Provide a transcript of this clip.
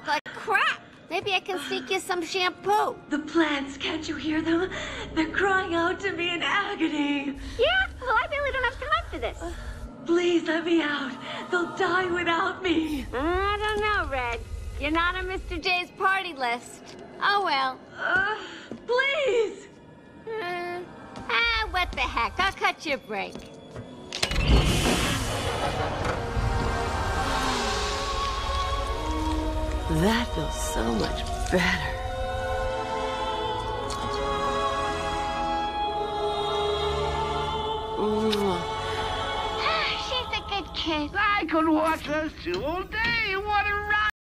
like crap. Maybe I can sneak you some shampoo. The plants, can't you hear them? They're crying out to me in agony. Yeah? Well, I really don't have time for this. Please let me out. They'll die without me. I don't know, Red. You're not on Mr. J's party list. Oh, well. Please. What the heck? I'll cut you a break. That feels so much better. She's a good kid. I could watch us two all day. What a ride!